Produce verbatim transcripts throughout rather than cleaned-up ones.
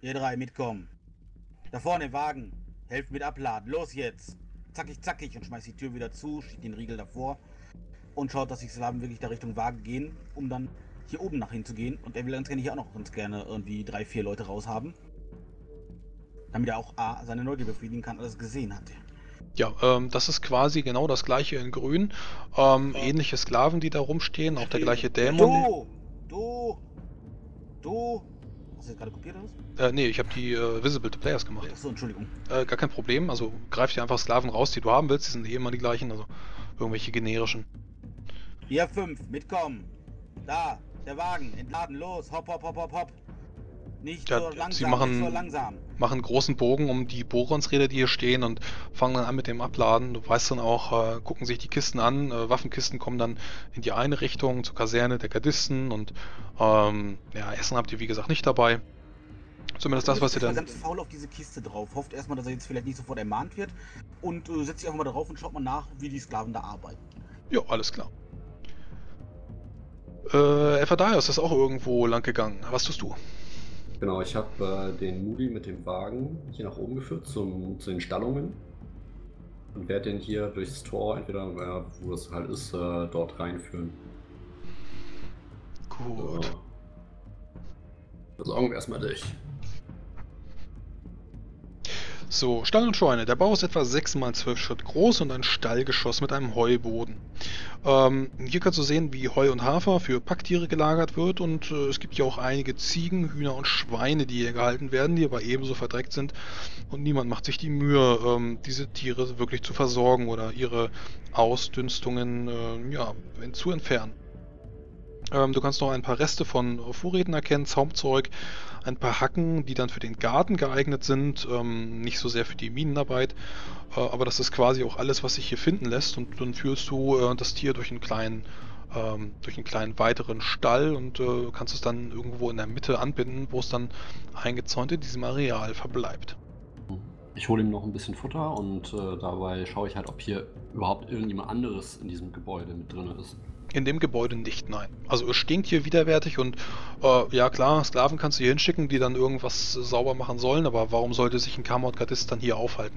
Ihr drei mitkommen. Da vorne im Wagen. Helft mit abladen. Los jetzt. Zackig, zackig. Und schmeißt die Tür wieder zu, schiebt den Riegel davor und schaut, dass die Slaven wirklich da Richtung Wagen gehen, um dann hier oben nach hinzugehen. Und er will ganz gerne hier auch noch ganz gerne irgendwie drei, vier Leute raushaben. Damit er auch A, seine Leute befriedigen kann, alles gesehen hat. Ja, ähm, das ist quasi genau das gleiche in grün. Ähm, Ja. ähnliche Sklaven, die da rumstehen, auch der gleiche Dämon. Du! Du! Du! Hast du jetzt gerade kopiert oder was? Äh, nee, ich habe die äh, Visible to Players gemacht. Achso, Entschuldigung. Äh, gar kein Problem, also greif dir einfach Sklaven raus, die du haben willst, die sind eh immer die gleichen, also irgendwelche generischen. Ihr fünf, mitkommen. Da, der Wagen, entladen, los, hopp, hopp, hopp, hopp, hopp. Nicht Ja, so langsam, sie machen, nicht so langsam. machen einen großen Bogen um die Boronsräder, die hier stehen und fangen dann an mit dem Abladen. Du weißt dann auch, äh, gucken sich die Kisten an, äh, Waffenkisten kommen dann in die eine Richtung, zur Kaserne der Gardisten und ähm, ja, Essen habt ihr wie gesagt nicht dabei. Zumindest das, was ihr dann... ganz faul auf diese Kiste drauf. Hofft erstmal, dass er jetzt vielleicht nicht sofort ermahnt wird und äh, setzt sich einfach mal darauf und schaut mal nach, wie die Sklaven da arbeiten. Ja, alles klar. Äh, Ephadaios ist auch irgendwo lang gegangen. Was tust du? Genau, ich habe äh, den Moody mit dem Wagen hier nach oben geführt zum, zu den Stallungen und werde den hier durchs Tor, entweder äh, wo es halt ist, äh, dort reinführen. Gut. So. Versorgen wir erstmal dich. So, Stall und Scheune. Der Bau ist etwa sechs mal zwölf Schritt groß und ein Stallgeschoss mit einem Heuboden. Ähm, hier kannst du sehen, wie Heu und Hafer für Packtiere gelagert wird und äh, es gibt hier auch einige Ziegen, Hühner und Schweine, die hier gehalten werden, die aber ebenso verdreckt sind und niemand macht sich die Mühe, ähm, diese Tiere wirklich zu versorgen oder ihre Ausdünstungen äh, ja, zu entfernen. Ähm, du kannst noch ein paar Reste von Vorräten erkennen, Zaumzeug, ein paar Hacken, die dann für den Garten geeignet sind, ähm, nicht so sehr für die Minenarbeit, äh, aber das ist quasi auch alles, was sich hier finden lässt und dann führst du äh, das Tier durch einen kleinen, ähm, durch einen kleinen weiteren Stall und äh, kannst es dann irgendwo in der Mitte anbinden, wo es dann eingezäunt in diesem Areal verbleibt. Ich hole ihm noch ein bisschen Futter und äh, dabei schaue ich halt, ob hier überhaupt irgendjemand anderes in diesem Gebäude mit drin ist. In dem Gebäude nicht, nein. Also es stinkt hier widerwärtig und äh, ja klar, Sklaven kannst du hier hinschicken, die dann irgendwas äh, sauber machen sollen, aber warum sollte sich ein Kammergardist dann hier aufhalten?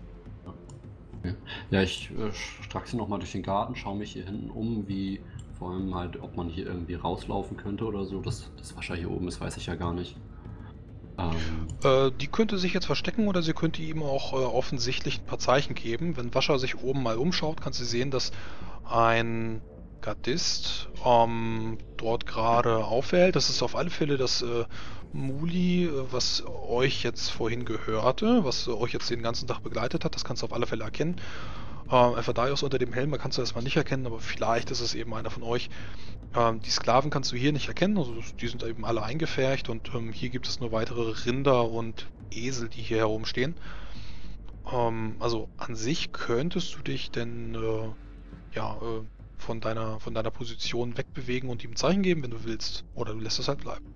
Okay. Ja, ich äh, straxe nochmal durch den Garten, schaue mich hier hinten um, wie vor allem halt, ob man hier irgendwie rauslaufen könnte oder so. Das, das was hier oben ist, weiß ich ja gar nicht. Ähm, Äh, die könnte sich jetzt verstecken oder sie könnte ihm auch äh, offensichtlich ein paar Zeichen geben. Wenn Wascher sich oben mal umschaut, kannst du sehen, dass ein Gardist ähm, dort gerade aufhält. Das ist auf alle Fälle das äh, Muli, äh, was euch jetzt vorhin gehörte, was äh, euch jetzt den ganzen Tag begleitet hat. Das kannst du auf alle Fälle erkennen. Äh, Ephadaios unter dem Helm kannst du erstmal nicht erkennen, aber vielleicht ist es eben einer von euch. Ähm, die Sklaven kannst du hier nicht erkennen, also die sind eben alle eingepfercht und ähm, hier gibt es nur weitere Rinder und Esel, die hier herumstehen. Ähm, also an sich könntest du dich denn äh, ja, äh, von deiner, von deiner Position wegbewegen und ihm ein Zeichen geben, wenn du willst. Oder du lässt es halt bleiben.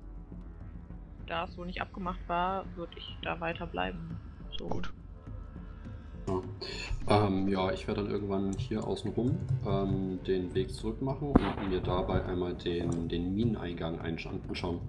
Da es so nicht abgemacht war, würde ich da weiter bleiben. So. Gut. ja. Ähm, ja, ich werde dann irgendwann hier außen rum ähm, den Weg zurück machen und mir dabei einmal den, den Mineneingang anschauen.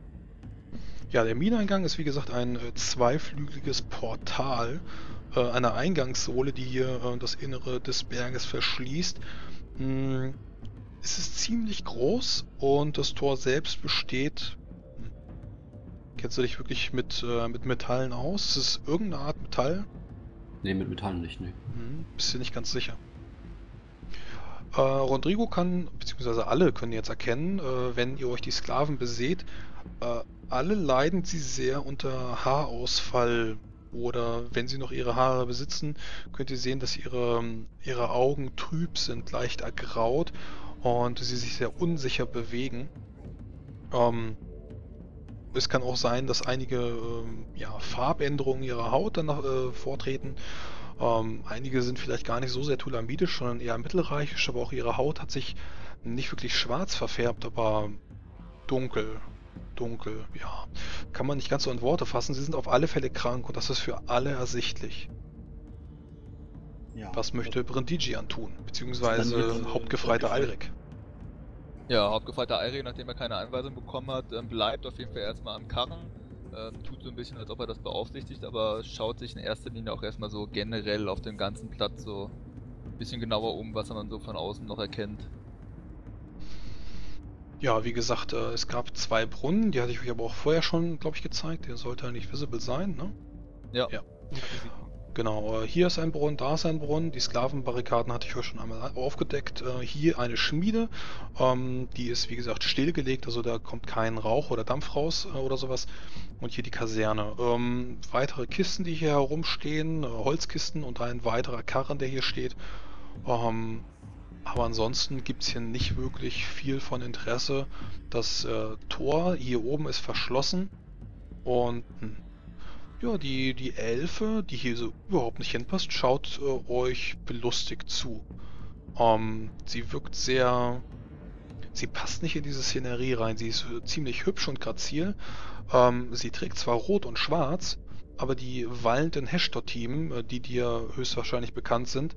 Ja, der Mineneingang ist wie gesagt ein äh, zweiflügeliges Portal, äh, eine Eingangssohle, die hier äh, das Innere des Berges verschließt. Hm, es ist ziemlich groß und das Tor selbst besteht... Hm, kennst du dich wirklich mit, äh, mit Metallen aus? Ist es irgendeine Art Metall? Ne, mit Metallen nicht, ne. Hm, bist du nicht ganz sicher. Äh, Rodrigo kann, beziehungsweise alle können jetzt erkennen, äh, wenn ihr euch die Sklaven beseht, äh, alle leiden sie sehr unter Haarausfall oder wenn sie noch ihre Haare besitzen, könnt ihr sehen, dass ihre, ihre Augen trüb sind, leicht ergraut und sie sich sehr unsicher bewegen. Ähm, es kann auch sein, dass einige ähm, ja, Farbänderungen ihrer Haut dann äh, vortreten. Ähm, einige sind vielleicht gar nicht so sehr tulamidisch, sondern eher mittelreichisch, aber auch ihre Haut hat sich nicht wirklich schwarz verfärbt, aber dunkel. Dunkel, ja. Kann man nicht ganz so in Worte fassen. Sie sind auf alle Fälle krank und das ist für alle ersichtlich. Ja. Was möchte Brindigian tun? Beziehungsweise Hauptgefreiter Alrik. Ja, Hauptgefreiter Alrik, nachdem er keine Anweisung bekommen hat, ähm, bleibt auf jeden Fall erstmal am Karren, ähm, tut so ein bisschen, als ob er das beaufsichtigt, aber schaut sich in erster Linie auch erstmal so generell auf dem ganzen Platz so ein bisschen genauer um, was man so von außen noch erkennt. Ja, wie gesagt, äh, es gab zwei Brunnen, die hatte ich euch aber auch vorher schon, glaube ich, gezeigt. Der sollte eigentlich visible sein, ne? Ja. Ja. Ja, die sieht man. Genau, äh, hier ist ein Brunnen, da ist ein Brunnen. Die Sklavenbarrikaden hatte ich euch schon einmal aufgedeckt. Äh, hier eine Schmiede, ähm, die ist wie gesagt stillgelegt, also da kommt kein Rauch oder Dampf raus äh, oder sowas. Und hier die Kaserne. Ähm, weitere Kisten, die hier herumstehen, äh, Holzkisten und ein weiterer Karren, der hier steht. Ähm, aber ansonsten gibt es hier nicht wirklich viel von Interesse. Das äh, Tor hier oben ist verschlossen und hm, ja, die, die Elfe, die hier so überhaupt nicht hinpasst, schaut äh, euch belustigt zu. Ähm, sie wirkt sehr... Sie passt nicht in diese Szenerie rein. Sie ist äh, ziemlich hübsch und grazil. Ähm, sie trägt zwar rot und schwarz, aber die wallenden Hashtot-Team, äh, die dir höchstwahrscheinlich bekannt sind,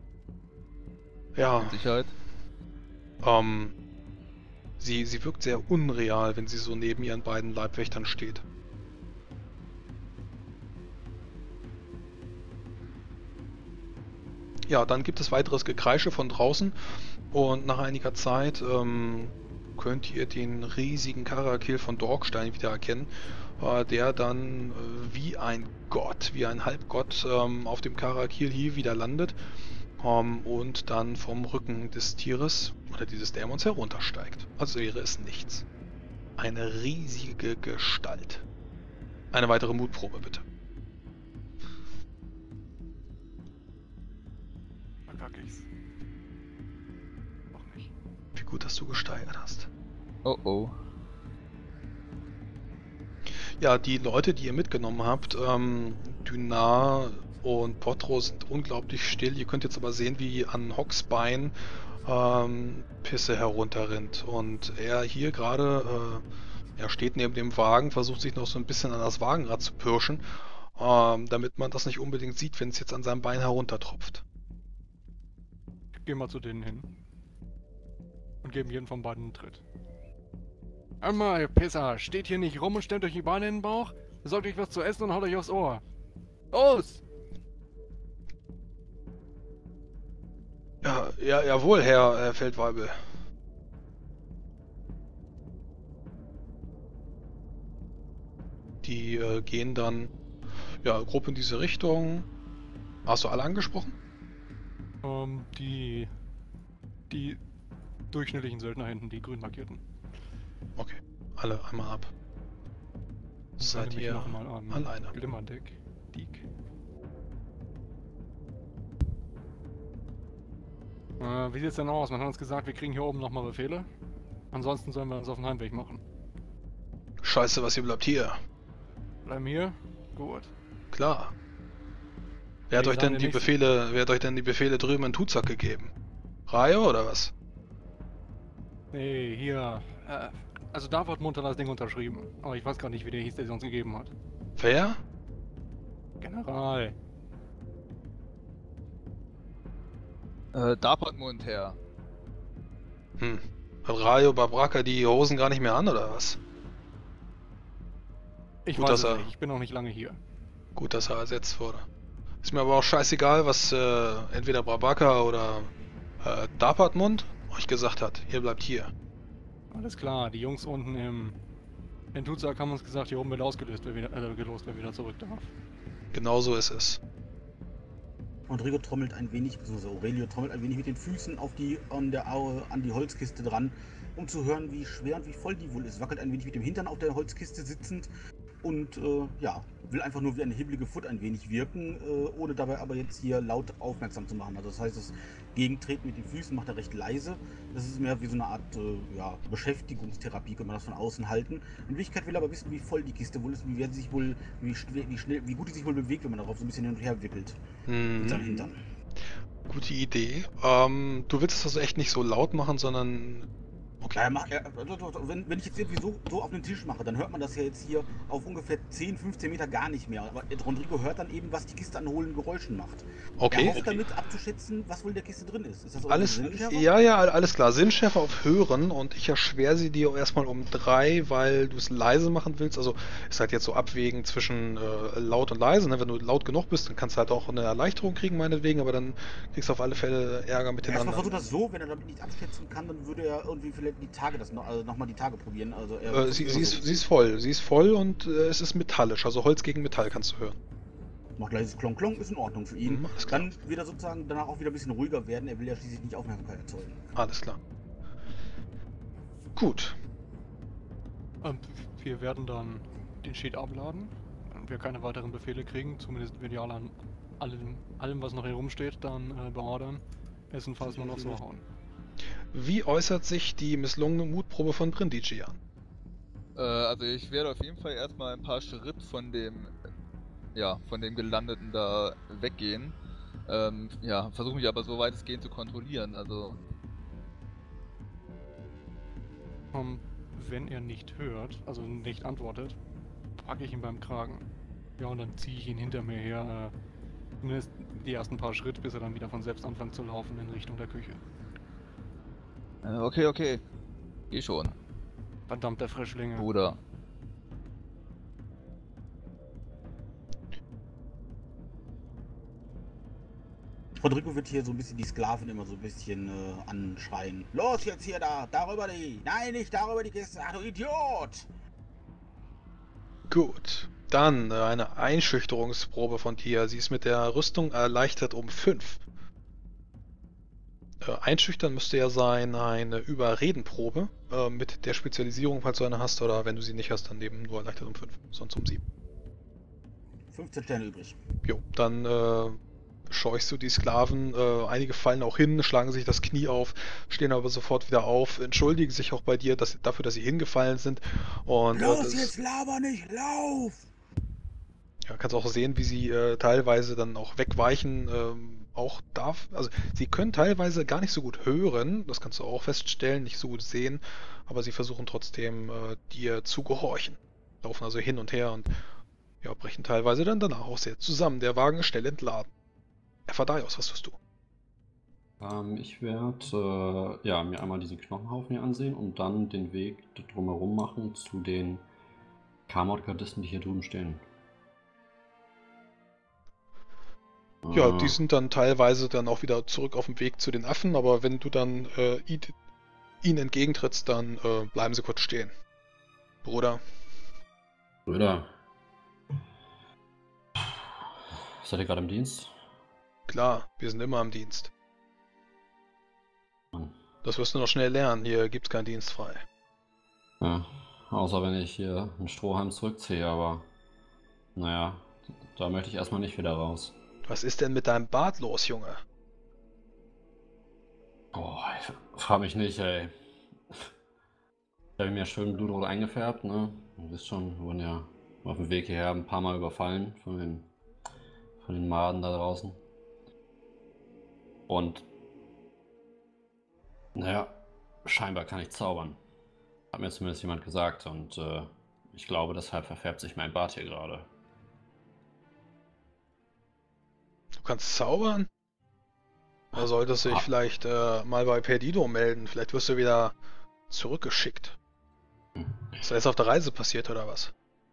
ja, Mit Sicherheit. ähm, sie, sie wirkt sehr unreal, wenn sie so neben ihren beiden Leibwächtern steht. Ja, dann gibt es weiteres Gekreische von draußen und nach einiger Zeit ähm, könnt ihr den riesigen Karakil von Dorkstein wieder erkennen, äh, der dann äh, wie ein Gott, wie ein Halbgott ähm, auf dem Karakil hier wieder landet ähm, und dann vom Rücken des Tieres oder dieses Dämons heruntersteigt. Also wäre es nichts. Eine riesige Gestalt. Eine weitere Mutprobe bitte. Verkacke ich's. Auch nicht. Wie gut, dass du gesteigert hast. Oh oh. Ja, die Leute, die ihr mitgenommen habt, ähm, Dynar und Potro sind unglaublich still. Ihr könnt jetzt aber sehen, wie an Hocks Bein ähm, Pisse herunterrinnt. Und er hier gerade, äh, er steht neben dem Wagen, versucht sich noch so ein bisschen an das Wagenrad zu pirschen, ähm, damit man das nicht unbedingt sieht, wenn es jetzt an seinem Bein heruntertropft. Ich geh mal zu denen hin. Und geben jeden von beiden einen Tritt. Einmal, ihr Pisser, steht hier nicht rum und stemmt euch die Beine in den Bauch, besorgt euch was zu essen und haut euch aufs Ohr. Los! Ja, ja, jawohl, Herr äh, Feldwaibel. Die äh, gehen dann, ja, grob in diese Richtung. Hast du alle angesprochen? Ähm, die... Die durchschnittlichen Söldner hinten, die grün markierten. Okay, alle einmal ab. Seid ihr noch mal an alleine? Glimmerdeck, Diek. Äh, wie sieht's denn aus? Man hat uns gesagt, wir kriegen hier oben nochmal Befehle. Ansonsten sollen wir uns auf den Heimweg machen. Scheiße, was ihr bleibt hier. Bleiben hier? Gut. Klar. Wer hat Ich euch sage denn die nichts. Befehle, wer hat euch denn die Befehle drüben in Tuzak gegeben? Rayo oder was? Nee, hier. Äh, also da hat Munter das Ding unterschrieben. Aber ich weiß gar nicht, wie der hieß, der sie uns gegeben hat. Wer? General. Äh, Dappertmund, Herr. Hm. Hat Rayo Babraka die Hosen gar nicht mehr an oder was? Ich Gut, weiß dass es er- nicht, ich bin noch nicht lange hier. Gut, dass er ersetzt wurde. Ist mir aber auch scheißegal, was äh, entweder Brabaka oder äh, Dappertmund euch gesagt hat. Ihr bleibt hier. Alles klar, die Jungs unten im... In Tuzak haben uns gesagt, hier oben wird ausgelöst, wer wieder, äh, gelost, wer wieder zurück darf. Genau so ist es. Rodrigo trommelt ein wenig, beziehungsweise Aurelio trommelt ein wenig mit den Füßen auf die, an, der, Au- an die Holzkiste dran, um zu hören, wie schwer und wie voll die wohl ist. Wackelt ein wenig mit dem Hintern auf der Holzkiste sitzend und äh, ja, will einfach nur wie eine hibbelige Foot ein wenig wirken, äh, ohne dabei aber jetzt hier laut aufmerksam zu machen. Also das heißt, das Gegentreten mit den Füßen macht er recht leise. Das ist mehr wie so eine Art äh, ja, Beschäftigungstherapie, kann man das von außen halten. In Wirklichkeit will er aber wissen, wie voll die Kiste wohl ist, wie, wer sie sich wohl, wie, schwer, wie schnell, wie gut die sich wohl bewegt, wenn man darauf so ein bisschen hin und her wickelt. Hm. Mit seinem Hintern. Gute Idee. Ähm, du willst es also echt nicht so laut machen, sondern Okay. Ja, mach, ja, also, wenn, wenn ich jetzt irgendwie so, so auf den Tisch mache, dann hört man das ja jetzt hier auf ungefähr zehn, fünfzehn Meter gar nicht mehr. Aber Rodrigo hört dann eben, was die Kiste an hohlen Geräuschen macht. Okay. Er hofft damit abzuschätzen, was wohl in der Kiste drin ist. Ist das Alles, Sinnschärfer? ja, ja, alles klar. Sinnschärfe auf Hören und ich erschwere sie dir erstmal um drei, weil du es leise machen willst. Also ist halt jetzt so abwägen zwischen äh, laut und leise. Ne? Wenn du laut genug bist, dann kannst du halt auch eine Erleichterung kriegen, meinetwegen, aber dann kriegst du auf alle Fälle Ärger mit den Ja, erstmal anderen. versucht das so, wenn er damit nicht abschätzen kann, dann würde er irgendwie vielleicht die Tage das noch, also nochmal die Tage probieren. Also er Äh, sie, sie, ist, sie ist voll, sie ist voll und äh, es ist metallisch, also Holz gegen Metall kannst du hören. macht leises Klong Klong, ist in Ordnung für ihn. Mhm, alles klar. Dann wird er sozusagen danach auch wieder ein bisschen ruhiger werden. Er will ja schließlich nicht Aufmerksamkeit erzeugen. Alles klar. Gut. Ähm, wir werden dann den Sheet abladen. Wenn wir keine weiteren Befehle kriegen, zumindest medial an allem, allem was noch hier rumsteht, dann äh, beordern. Essenfalls nur noch so hauen. Wie äußert sich die misslungene Mutprobe von Brindisi an? Äh, also ich werde auf jeden Fall erstmal ein paar Schritt von dem, ja, von dem Gelandeten da weggehen. Ähm, ja, versuche mich aber so weitestgehend zu kontrollieren, also... Um, wenn er nicht hört, also nicht antwortet, packe ich ihn beim Kragen. Ja, und dann ziehe ich ihn hinter mir her, äh, zumindest die ersten paar Schritte, bis er dann wieder von selbst anfängt zu laufen in Richtung der Küche. Äh, okay, okay. Geh schon, Verdammter Frischlinge. Bruder. Rodrigo wird hier so ein bisschen die Sklaven immer so ein bisschen äh, anschreien. Los jetzt hier da, darüber die. Nein, nicht darüber die Kiste. Ach du Idiot! Gut. Dann äh, eine Einschüchterungsprobe von dir. Sie ist mit der Rüstung erleichtert um fünf. Äh, einschüchtern müsste ja sein eine Überredenprobe äh, mit der Spezialisierung, falls du eine hast, oder wenn du sie nicht hast, dann eben nur erleichtert um fünf, sonst um sieben. fünfzehn Sterne übrig. Jo, dann äh, scheuchst du die Sklaven, äh, einige fallen auch hin, schlagen sich das Knie auf, stehen aber sofort wieder auf, entschuldigen sich auch bei dir dass, dafür, dass sie hingefallen sind. Und, Los äh, das, jetzt, laber nicht, lauf! ja, kannst auch sehen, wie sie äh, teilweise dann auch wegweichen, ähm, auch darf, also sie können teilweise gar nicht so gut hören, das kannst du auch feststellen, nicht so gut sehen, aber sie versuchen trotzdem äh, dir zu gehorchen. Laufen also hin und her und ja, brechen teilweise dann danach auch sehr zusammen. Der Wagen ist schnell entladen. Ephadaios, was tust du? Ähm, ich werde äh, ja, mir einmal diesen Knochenhaufen hier ansehen und dann den Weg drumherum machen zu den Kamot-Gardisten, die hier drüben stehen. Ja, Äh, die sind dann teilweise dann auch wieder zurück auf dem Weg zu den Affen, aber wenn du dann äh, ihn, ihnen entgegentrittst, dann äh, bleiben sie kurz stehen. Bruder. Brüder. Seid ihr gerade im Dienst? Klar, wir sind immer im Dienst. Mann. Das wirst du noch schnell lernen, hier gibt's keinen Dienst frei. Ja, außer wenn ich hier einen Strohhalm zurückziehe, aber naja, da möchte ich erstmal nicht wieder raus. Was ist denn mit deinem Bart los, Junge? Boah, ich frag mich nicht, ey. Ich habe mir schön blutrot eingefärbt, ne? Ihr wisst schon, wir wurden ja auf dem Weg hierher ein paar Mal überfallen von den, von den Maden da draußen. Und naja, scheinbar kann ich zaubern. Hat mir zumindest jemand gesagt und äh, ich glaube, deshalb verfärbt sich mein Bart hier gerade. Du kannst zaubern? Da solltest du dich Ah. vielleicht äh, mal bei Perdido melden. Vielleicht wirst du wieder zurückgeschickt. Hm. Ist das auf der Reise passiert oder was?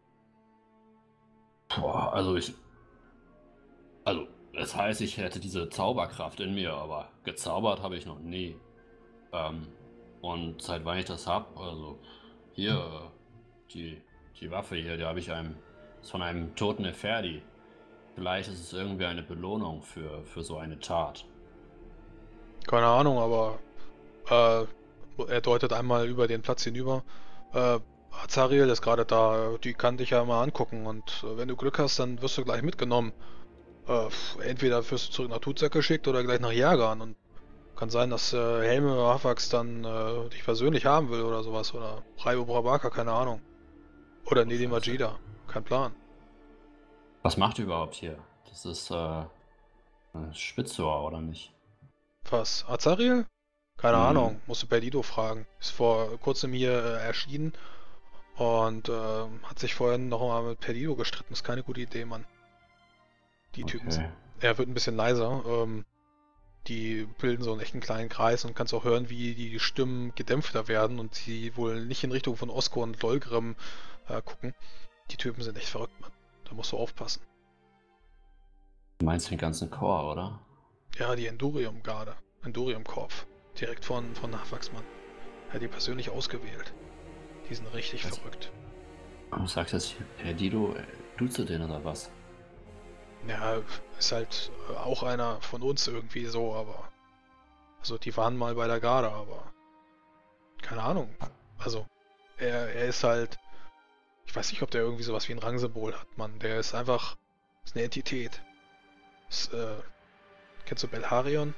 Boah, also ich... Also, das heißt, ich hätte diese Zauberkraft in mir, aber gezaubert habe ich noch nie. Ähm, und seit wann ich das hab, also hier, äh, die, die Waffe hier, die habe ich einem, ist von einem toten Neferdi. Vielleicht ist es irgendwie eine Belohnung für, für so eine Tat. Keine Ahnung, aber äh, er deutet einmal über den Platz hinüber. Äh, Azariel ist gerade da, die kann dich ja mal angucken und äh, wenn du Glück hast, dann wirst du gleich mitgenommen. Äh, entweder wirst du zurück nach Tuzak geschickt oder gleich nach Jagan und kann sein, dass äh, Helme Hafax dann äh, dich persönlich haben will oder sowas oder Raibo Brabaka, keine Ahnung. Oder Nedi Majida, kein Plan. Was macht ihr überhaupt hier? Das ist, äh, ein Spitzohr, oder nicht? Was? Azariel? Keine Mhm. Ahnung, musst du Perdido fragen. Ist vor kurzem hier äh, erschienen und äh, hat sich vorhin noch mal mit Perdido gestritten. Ist keine gute Idee, Mann. Die Typen sind. Okay. Er wird ein bisschen leiser. Ähm, die bilden so einen echten kleinen Kreis und kannst auch hören, wie die Stimmen gedämpfter werden und sie wohl nicht in Richtung von Osko und Lolgrim äh, gucken. Die Typen sind echt verrückt, Mann. Da musst du aufpassen. Du meinst den ganzen Chor, oder? Ja, die Endurium-Garde. Endurium-Korps. Direkt von, von Hafax, Mann. Er hat die persönlich ausgewählt. Die sind richtig Was? verrückt. Du sagst jetzt hier Perdido, äh, duzt du den oder was? Ja, ist halt äh, auch einer von uns irgendwie so, aber. Also, die waren mal bei der Garde, aber. Keine Ahnung. Also, er, er ist halt. Ich weiß nicht, ob der irgendwie sowas wie ein Rangsymbol hat, Mann. Der ist einfach. Ist eine Entität. Ist, äh. Kennst du Belharion?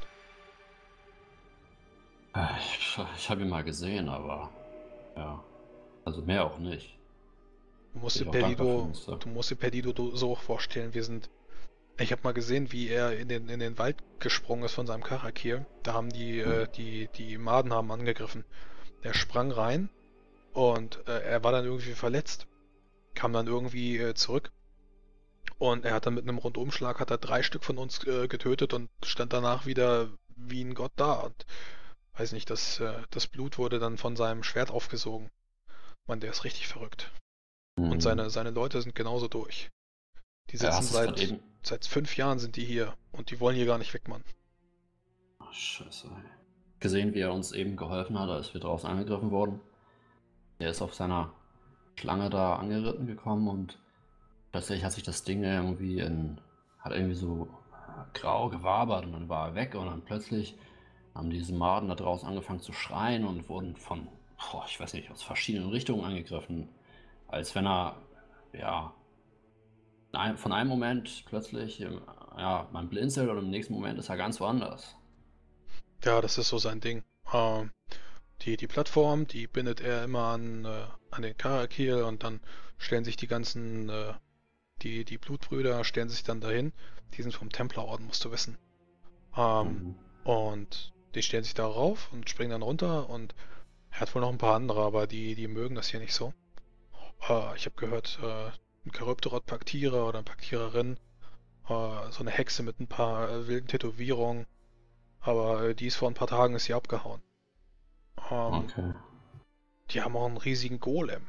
Äh, Ich, ich habe ihn mal gesehen, aber ja. Also mehr auch nicht. Du musst Bin dir ich auch dankbar für, Perdido. muss ich sagen. Du musst dir Perdido do- so vorstellen, wir sind. Ich habe mal gesehen, wie er in den, in den Wald gesprungen ist von seinem Karakir. Da haben die, Hm. äh, die, die Maden haben angegriffen. Er sprang rein und äh, er war dann irgendwie verletzt. Kam dann irgendwie äh, zurück. Und er hat dann mit einem Rundumschlag hat er drei Stück von uns äh, getötet und stand danach wieder wie ein Gott da. Und weiß nicht, das, äh, das Blut wurde dann von seinem Schwert aufgesogen. Mann, der ist richtig verrückt. Und Hm. seine, seine Leute sind genauso durch. Die Ja, sitzen hast du es gerade seit, eben? seit fünf Jahren sind die hier und die wollen hier gar nicht weg, Mann. Ach, Scheiße. Ey. Gesehen, wie er uns eben geholfen hat, als wir draußen angegriffen wurden. Er ist auf seiner Schlange da angeritten gekommen und plötzlich hat sich das Ding irgendwie in, hat irgendwie so grau gewabert und dann war er weg und dann plötzlich haben diese Maden da draußen angefangen zu schreien und wurden von, boah, ich weiß nicht, aus verschiedenen Richtungen angegriffen. Als wenn er, ja, ein- von einem Moment plötzlich, im- ja, man blinzelt und im nächsten Moment ist er ganz woanders. Ja, das ist so sein Ding. Ähm, die, die Plattform, die bindet er immer an, äh, an den Karakil und dann stellen sich die ganzen, äh, die, die Blutbrüder stellen sich dann dahin. Die sind vom Templerorden, musst du wissen. Ähm, Mhm. und die stellen sich darauf und springen dann runter und er hat wohl noch ein paar andere, aber die, die mögen das hier nicht so. Äh, ich habe gehört, äh, ein Charybdorot Paktierer oder eine Paktiererin, äh, so eine Hexe mit ein paar äh, wilden Tätowierungen, aber äh, die ist vor ein paar Tagen ist sie abgehauen. Ähm, Okay. Die haben auch einen riesigen Golem.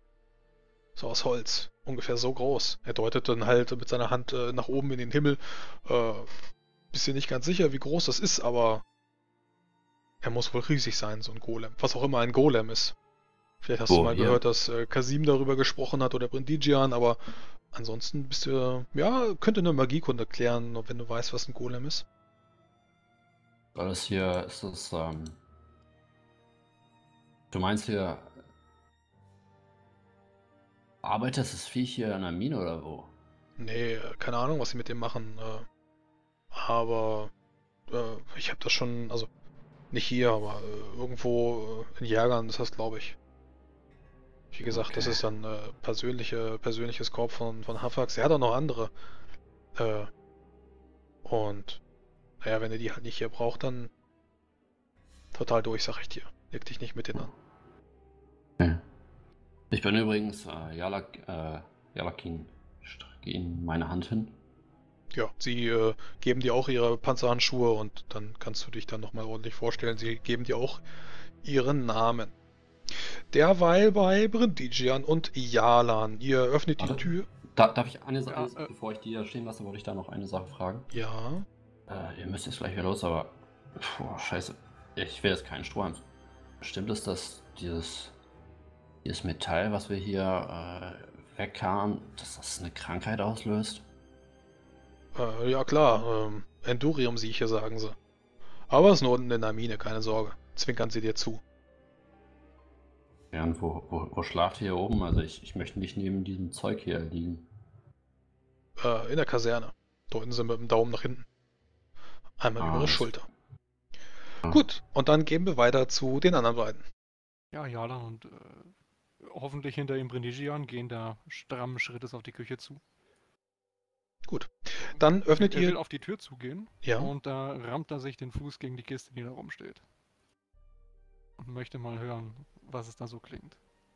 So aus Holz. Ungefähr so groß. Er deutet dann halt mit seiner Hand äh, nach oben in den Himmel. Äh, bisschen nicht ganz sicher, wie groß das ist, aber er muss wohl riesig sein, so ein Golem. Was auch immer ein Golem ist. Vielleicht hast du Wo, mal hier? gehört, dass äh, Kasim darüber gesprochen hat oder Brindigian, aber ansonsten bist du, ja, könnte eine Magiekunde klären, wenn du weißt, was ein Golem ist. Alles hier ist das, ähm, du meinst hier, arbeitet das Viech hier in der Mine oder wo? Nee, äh, keine Ahnung, was sie mit dem machen. Äh, aber äh, ich habe das schon, also nicht hier, aber äh, irgendwo äh, in Jägern ist das, glaube ich. Wie gesagt, das Okay. ist dann äh, persönliche, persönliches Korb von, von Hafax. Er hat auch noch andere. Äh, und naja, wenn er die halt nicht hier braucht, dann total durch, sag ich dir. Leg dich nicht mit denen an. Okay. Ich bin übrigens äh, Jalak, äh, Jalakin. Ich strecke Ihnen meine Hand hin. Ja, sie äh, geben dir auch ihre Panzerhandschuhe und dann kannst du dich dann nochmal ordentlich vorstellen. Sie geben dir auch ihren Namen. Derweil bei Brindigian und Jalan. Ihr öffnet die Warte. Tür. Da, darf ich eine Sache, Ja, äh. bevor ich die hier stehen lasse, wollte ich da noch eine Sache fragen. Ja. Äh, ihr müsst jetzt gleich wieder los, aber. Puh, scheiße. Ich will jetzt keinen Strohhalm. Stimmt es, dass dieses, dieses Metall, was wir hier äh, wegkamen, dass das eine Krankheit auslöst? Äh, ja klar, ähm, Endurium-Sieche, sagen sie. Aber es ist nur unten in der Mine, keine Sorge. Zwinkern sie dir zu. Ja, und wo, wo, wo schlaft ihr hier oben? Also ich, ich möchte nicht neben diesem Zeug hier liegen. Äh, in der Kaserne. Deuten sie mit dem Daumen nach hinten. Einmal Ah, über ihre alles- Schulter. Ah. Gut, und dann gehen wir weiter zu den anderen beiden. Ja, Jalan und äh, hoffentlich hinter ihm Brindigian gehen da strammen Schrittes auf die Küche zu. Gut. Dann öffnet er will ihr. auf die Tür zugehen Ja. und da rammt er sich den Fuß gegen die Kiste, die da rumsteht. und möchte mal hören, was es da so klingt.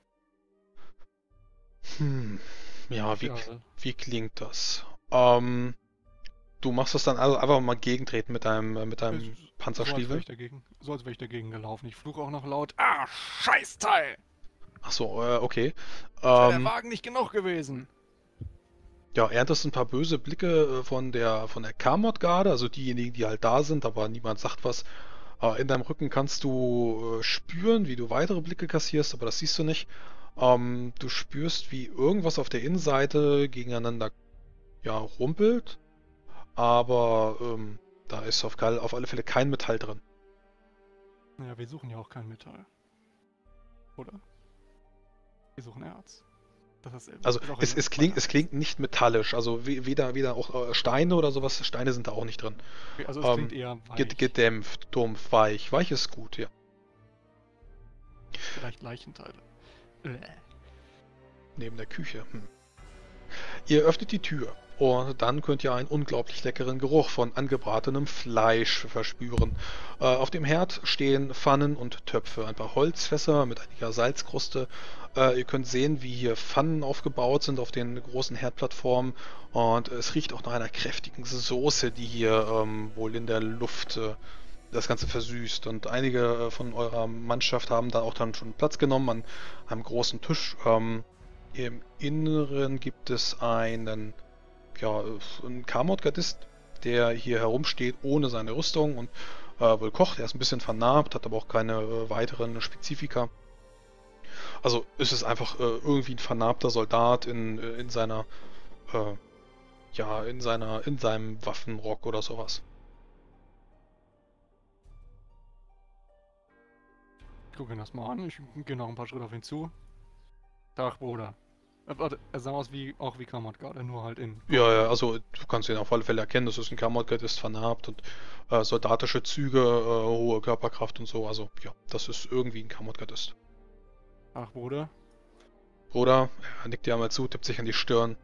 Hm. Ja, wie, Ja, wie klingt das? Ähm, du machst das dann also einfach mal gegentreten mit deinem, äh, mit es- deinem so als wäre Panzerstiefel? ich dagegen, so als wäre ich dagegen gelaufen. Ich fluche auch noch laut. Ah, Scheißteil! Ach so, äh, okay. Sei der Ähm, Wagen nicht genug gewesen? ja, erntest ein paar böse Blicke äh, von der, von der Kamot-Garde, also diejenigen, die halt da sind, aber niemand sagt was. Äh, in deinem Rücken kannst du äh, spüren, wie du weitere Blicke kassierst, aber das siehst du nicht. Ähm, du spürst, wie irgendwas auf der Innenseite gegeneinander, ja, rumpelt, aber ähm, da ist auf, kein- auf alle Fälle kein Metall drin. Ja, wir suchen ja auch kein Metall. Oder? Wir suchen Erz. Das ist, Also ist auch es, in es klingt, weiter es klingt nicht metallisch, also we- weder, weder auch äh, Steine oder sowas, Steine sind da auch nicht drin. Okay, also es Ähm, klingt eher ged- weich. gedämpft, dumpf, weich. Weich ist gut, ja. Vielleicht Leichenteile. Äh. Neben der Küche. Hm. Ihr öffnet die Tür und dann könnt ihr einen unglaublich leckeren Geruch von angebratenem Fleisch verspüren. Äh, auf dem Herd stehen Pfannen und Töpfe, ein paar Holzfässer mit einiger Salzkruste. Äh, ihr könnt sehen, wie hier Pfannen aufgebaut sind auf den großen Herdplattformen und es riecht auch nach einer kräftigen Soße, die hier ähm, wohl in der Luft äh, das Ganze versüßt. Und einige äh, von eurer Mannschaft haben da auch dann schon Platz genommen an einem großen Tisch. Ähm, Im Inneren gibt es einen, ja, einen Kamot-Gardist, der hier herumsteht ohne seine Rüstung und äh, wohl kocht. Er ist ein bisschen vernarbt, hat aber auch keine äh, weiteren Spezifika. Also ist es einfach äh, irgendwie ein vernarbter Soldat in, äh, in seiner, äh, ja, in seiner, in seinem Waffenrock oder sowas. Ich gucke ihn das mal an. Ich gehe noch ein paar Schritte auf ihn zu. Tag, Bruder. Äh, warte, er sah aus wie, auch wie Kamot gerade, nur halt in. Ja, ja, also du kannst ihn auf alle Fälle erkennen, das ist ein Kammergardist, vernarbt und äh, soldatische Züge, äh, hohe Körperkraft und so. Also ja, das ist irgendwie ein Kammergardist. Tag, Bruder. Bruder, er nickt dir einmal zu, tippt sich an die Stirn.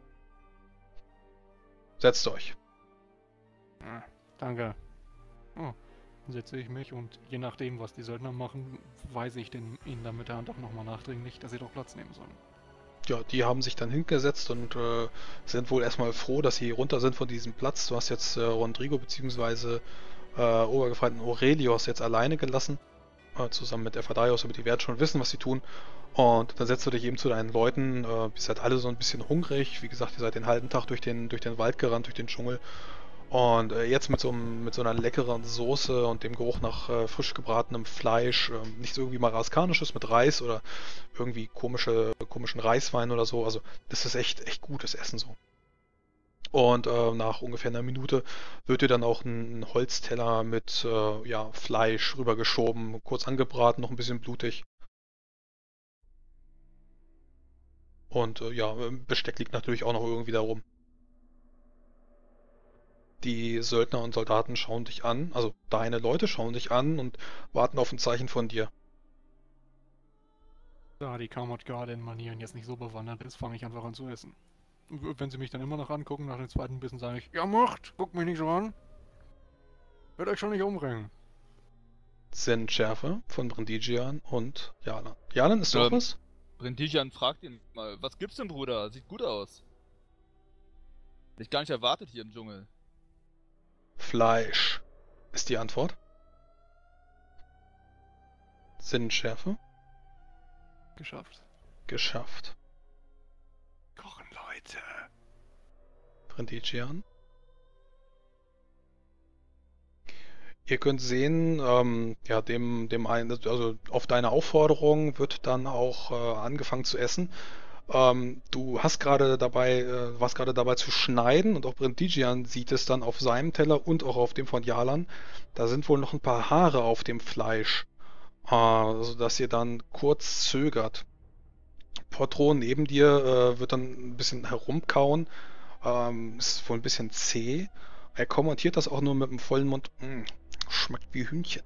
Setzt euch. Ah, danke. Oh, dann setze ich mich und je nachdem, was die Söldner machen, weise ich den, ihnen dann mit der Hand auch nochmal nachdringlich, dass sie doch Platz nehmen sollen. Ja, die haben sich dann hingesetzt und äh, sind wohl erstmal froh, dass sie runter sind von diesem Platz. Du hast jetzt äh, Rodrigo bzw. Äh, Obergefreiten Aurelios jetzt alleine gelassen. Äh, zusammen mit Ephadaios, aber die werden schon wissen, was sie tun. Und dann setzt du dich eben zu deinen Leuten. Äh, ihr seid alle so ein bisschen hungrig. Wie gesagt, ihr seid den halben Tag durch den, durch den Wald gerannt, durch den Dschungel. Und äh, jetzt mit so, einem, mit so einer leckeren Soße und dem Geruch nach äh, frisch gebratenem Fleisch, äh, nichts irgendwie Marokkanisches mit Reis oder irgendwie komische, komischen Reiswein oder so. Also das ist echt, echt gutes Essen so. Und äh, nach ungefähr einer Minute wird dir dann auch ein, ein Holzteller mit äh, ja, Fleisch rübergeschoben, kurz angebraten, noch ein bisschen blutig. Und äh, ja, Besteck liegt natürlich auch noch irgendwie da rum. Die Söldner und Soldaten schauen dich an, also deine Leute schauen dich an und warten auf ein Zeichen von dir. Da die Kamot gerade in Manieren jetzt nicht so bewandert ist, fange ich einfach an zu essen. W- Wenn sie mich dann immer noch angucken, nach dem zweiten Bissen sage ich, ja macht, guckt mich nicht so an. Wird euch schon nicht umbringen. Sinnschärfe von Brindigian und Jalan. Jalan, ist doch Ähm, was? Brindigian fragt ihn mal, was gibt's denn, Bruder? Sieht gut aus. Hätte ich gar nicht erwartet hier im Dschungel. Fleisch ist die Antwort. Sinnschärfe Geschafft. geschafft. Kochen, Leute. Brindigian. Ihr könnt sehen, ähm, ja, dem, dem einen, also auf deine Aufforderung wird dann auch äh, angefangen zu essen. Ähm, du hast gerade dabei, äh, warst gerade dabei zu schneiden und auch Brindigian sieht es dann auf seinem Teller und auch auf dem von Jalan. Da sind wohl noch ein paar Haare auf dem Fleisch, äh, sodass ihr dann kurz zögert. Portro neben dir äh, wird dann ein bisschen herumkauen, ähm, ist wohl ein bisschen zäh. Er kommentiert das auch nur mit einem vollen Mund. "Mm, schmeckt wie Hühnchen."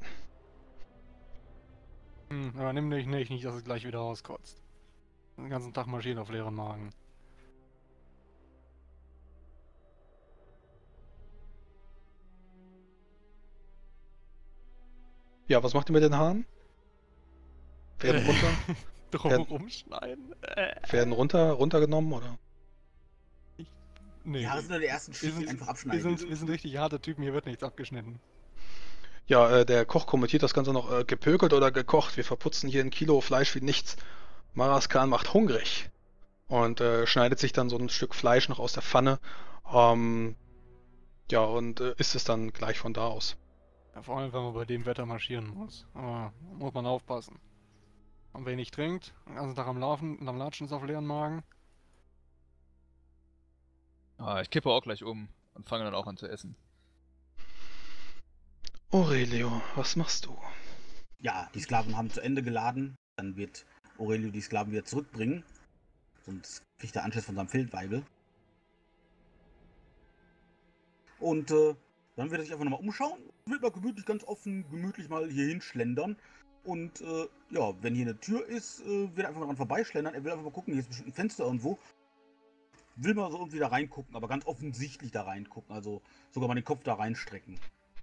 Hm, aber nimm dich nicht, nicht, dass es gleich wieder auskotzt. Den ganzen Tag marschiert auf leeren Magen. Ja, was macht ihr mit den Haaren? Werden runter? Drum Werden- rumschneiden? Äh, Werden runter, runtergenommen, oder? nee. Ja, das sind nur die ersten wir, Schichten, sind, einfach wir, abschneiden. sind, wir sind richtig harte Typen, hier wird nichts abgeschnitten. Ja, äh, der Koch kommentiert das Ganze noch, äh, gepökelt oder gekocht. Wir verputzen hier ein Kilo Fleisch wie nichts. Maraskan macht hungrig. Und äh, schneidet sich dann so ein Stück Fleisch noch aus der Pfanne. Ähm, ja, und äh, isst es dann gleich von da aus. Ja, vor allem, wenn man bei dem Wetter marschieren muss. Aber muss man aufpassen. Und wenig trinkt, den ganzen Tag am Laufen und am Latschen ist auf leeren Magen. Ah, ich kippe auch gleich um und fange dann auch an zu essen. Aurelio, was machst du? Ja, die Sklaven haben zu Ende geladen. Dann wird Aurelio die Sklaven wieder zurückbringen. Sonst kriegt er Anschiss von seinem Feldweibel. Und äh, dann wird er sich einfach nochmal umschauen. Wird mal gemütlich, ganz offen, gemütlich mal hier hinschlendern. Und äh, ja, wenn hier eine Tür ist, äh, wird er einfach dran vorbeischlendern. Er will einfach mal gucken, hier ist bestimmt ein Fenster irgendwo. Will mal so irgendwie da reingucken, aber ganz offensichtlich da reingucken. Also sogar mal den Kopf da reinstrecken.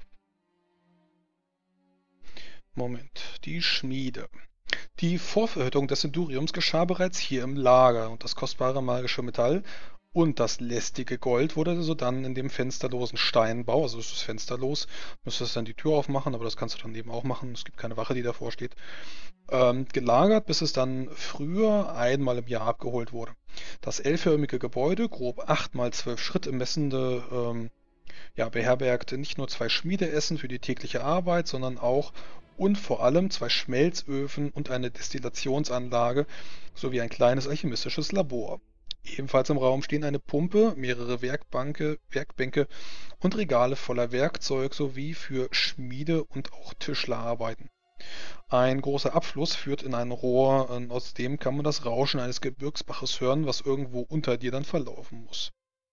Moment, die Schmiede. Die Vorverhüttung des Enduriums geschah bereits hier im Lager und das kostbare magische Metall und das lästige Gold wurde sodann in dem fensterlosen Steinbau, also es ist fensterlos, müsstest dann die Tür aufmachen, aber das kannst du dann eben auch machen, es gibt keine Wache, die davor steht, ähm, gelagert, bis es dann früher einmal im Jahr abgeholt wurde. Das L-förmige Gebäude, grob acht mal zwölf Schritt im messende, ähm, ja, beherbergte nicht nur zwei Schmiedeessen für die tägliche Arbeit, sondern auch und vor allem zwei Schmelzöfen und eine Destillationsanlage sowie ein kleines alchemistisches Labor. Ebenfalls im Raum stehen eine Pumpe, mehrere Werkbanke, Werkbänke und Regale voller Werkzeug sowie für Schmiede- und auch Tischlerarbeiten. Ein großer Abfluss führt in ein Rohr, und aus dem kann man das Rauschen eines Gebirgsbaches hören, was irgendwo unter dir dann verlaufen muss.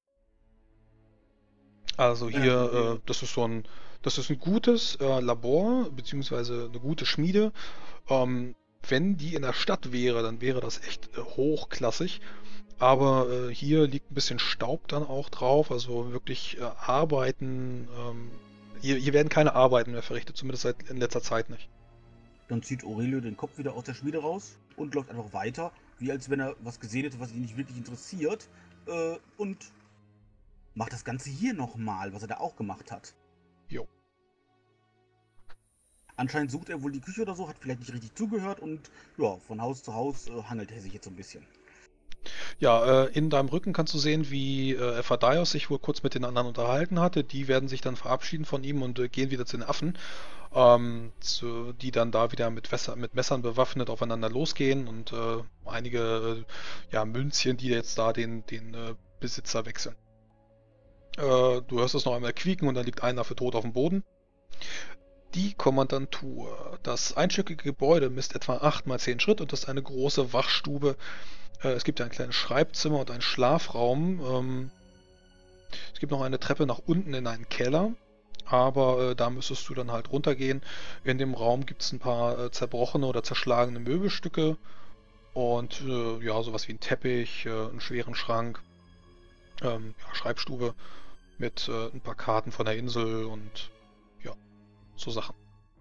Also hier, äh, das ist so ein, das ist ein gutes äh, Labor, beziehungsweise eine gute Schmiede. Ähm, wenn die in der Stadt wäre, dann wäre das echt äh, hochklassig. Aber äh, hier liegt ein bisschen Staub dann auch drauf, also wirklich äh, Arbeiten, ähm, hier, hier werden keine Arbeiten mehr verrichtet, zumindest seit in letzter Zeit nicht. Dann zieht Aurelio den Kopf wieder aus der Schmiede raus und läuft einfach weiter, wie als wenn er was gesehen hätte, was ihn nicht wirklich interessiert. Äh, und macht das Ganze hier nochmal, was er da auch gemacht hat. Jo. Anscheinend sucht er wohl die Küche oder so, hat vielleicht nicht richtig zugehört und ja, von Haus zu Haus äh, hangelt er sich jetzt so ein bisschen. Ja, äh, in deinem Rücken kannst du sehen, wie äh, Ephadaios sich wohl kurz mit den anderen unterhalten hatte. Die werden sich dann verabschieden von ihm und äh, gehen wieder zu den Affen, ähm, zu, die dann da wieder mit, Wässer, mit Messern bewaffnet aufeinander losgehen und äh, einige äh, ja, Münzchen, die jetzt da den, den äh, Besitzer wechseln. Äh, du hörst es noch einmal quieken und dann liegt einer für tot auf dem Boden. Die Kommandantur. Das einstöckige Gebäude misst etwa acht mal zehn Schritt und ist eine große Wachstube. Äh, es gibt ein kleines Schreibzimmer und einen Schlafraum. Ähm, es gibt noch eine Treppe nach unten in einen Keller. Aber äh, da müsstest du dann halt runtergehen. In dem Raum gibt es ein paar äh, zerbrochene oder zerschlagene Möbelstücke. Und äh, ja, sowas wie ein Teppich, äh, einen schweren Schrank. Ähm, ja, Schreibstube mit äh, ein paar Karten von der Insel und ja, so Sachen.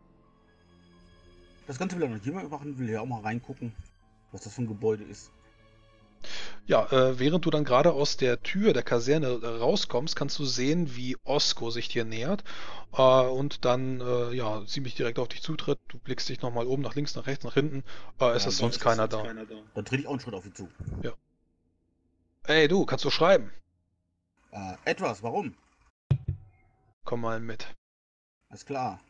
Das Ganze will er noch jemand machen, will ja auch mal reingucken, was das für ein Gebäude ist. Ja, äh, während du dann gerade aus der Tür der Kaserne äh, rauskommst, kannst du sehen, wie Osko sich dir nähert äh, und dann äh, ja ziemlich direkt auf dich zutritt. Du blickst dich nochmal oben, nach links, nach rechts, nach hinten. Äh, es Ja, ist dann sonst ist keiner da. Dann trete ich auch einen Schritt auf ihn zu. Ey, du, kannst du schreiben? Äh, etwas, warum? Komm mal mit. Alles klar.